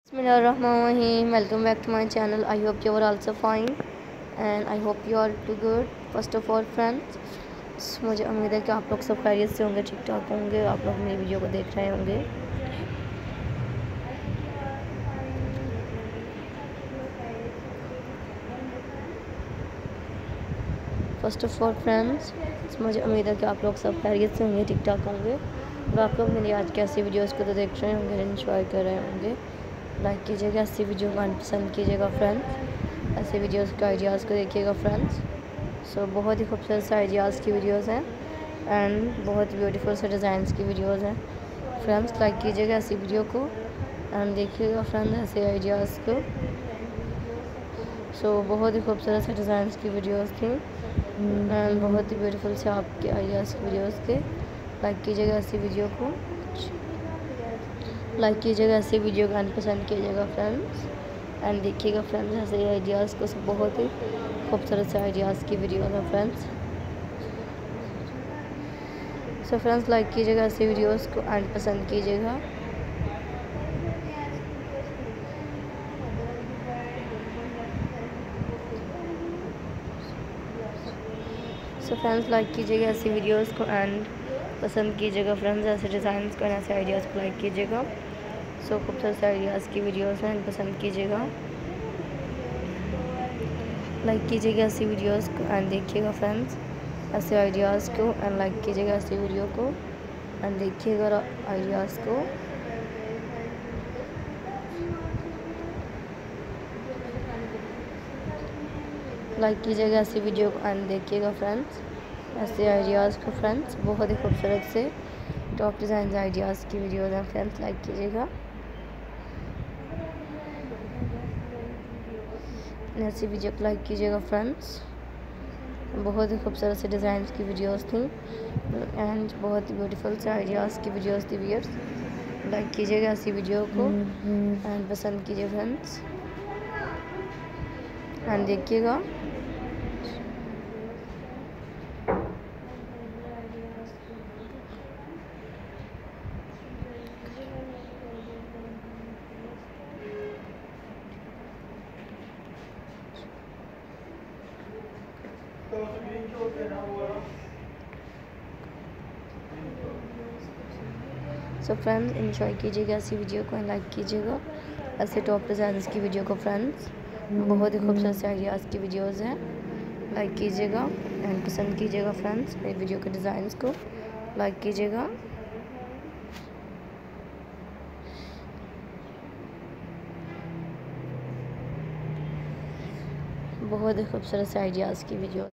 Bismillahirrahmanirrahim. Welcome back to my channel. I hope you are also fine and I hope you are too good. First of all friends, मुझे उम्मीद है कि आप लोग सब खैरियत से होंगे, ठीक ठाक होंगे। आप लोग मेरी वीडियो को देख रहे होंगे। फर्स्ट ऑफ ऑल फ्रेंड्स, मुझे उम्मीद है कि आप लोग सब खैरियत से होंगे, ठीक ठाक होंगे। और आप लोग मेरी आज की ऐसी वीडियोज़ को तो देख रहे होंगे, इंजॉय कर रहे होंगे। लाइक कीजिएगा, ऐसी वीडियो को पसंद कीजिएगा फ्रेंड्स। ऐसे वीडियोज़ के आइडियाज़ को देखिएगा फ्रेंड्स। सो बहुत ही खूबसूरत से आइडियाज़ की वीडियोज़ हैं एंड बहुत ब्यूटीफुल से डिज़ाइंस की वीडियोज़ हैं फ्रेंड्स। लाइक कीजिएगा ऐसी वीडियो को एंड देखिएगा फ्रेंड्स ऐसे आइडियाज़ को। सो बहुत ही खूबसूरत से डिज़ाइंस की वीडियोज़ थी एंड बहुत ही ब्यूटीफुल से आपके आइडियाज़ की वीडियोज़ थे। लाइक कीजिएगा ऐसी वीडियो को, लाइक कीजिएगा ऐसी वीडियो को एंड पसंद कीजिएगा फ्रेंड्स एंड देखिएगा फ्रेंड्स ऐसे आइडियाज़ को। सब बहुत ही खूबसूरत से आइडियाज़ की वीडियो है फ्रेंड्स। सो फ्रेंड्स लाइक कीजिएगा ऐसी वीडियोज़ को एंड पसंद कीजिएगा। सो फ्रेंड्स लाइक कीजिएगा ऐसी वीडियोज़ को एंड पसंद कीजिएगा फ्रेंड्स। ऐसे डिज़ाइंस को ऐसे आइडियाज़ को लाइक कीजिएगा। सो खूबसूरत से आइडियाज़ की वीडियोज़ हैं, पसंद कीजिएगा। लाइक कीजिएगा ऐसी वीडियोज़ को एंड देखिएगा फ्रेंड्स ऐसे आइडियाज़ को एंड लाइक कीजिएगा ऐसी वीडियो को एंड देखिएगा आइडियाज़ को। लाइक कीजिएगा ऐसी वीडियो को एंड देखिएगा फ्रेंड्स ऐसे आइडियाज़ को फ्रेंड्स। बहुत ही खूबसूरत से टॉप डिज़ाइन आइडियाज़ की वीडियोज़ हैं फ्रेंड्स। लाइक कीजिएगा ऐसी वीडियो को लाइक कीजिएगा फ्रेंड्स। बहुत ही खूबसूरत से डिज़ाइंस की वीडियोस थी एंड बहुत ही ब्यूटीफुल से आइडियाज़ की वीडियोस थी व्यूअर्स। लाइक कीजिएगा ऐसी वीडियो को एंड पसंद कीजिए फ्रेंड्स एंड देखिएगा। सो फ्रेंड्स एंजॉय कीजिएगा ऐसी वीडियो को एंड लाइक कीजिएगा ऐसे टॉप डिज़ाइंस की वीडियो को फ्रेंड्स। बहुत ही खूबसूरत से आइडियाज़ की वीडियोज़ हैं। लाइक कीजिएगा एंड पसंद कीजिएगा फ्रेंड्स मेरी वीडियो के डिज़ाइंस को। लाइक कीजिएगा। बहुत ही खूबसूरत से आइडियाज़ की वीडियो।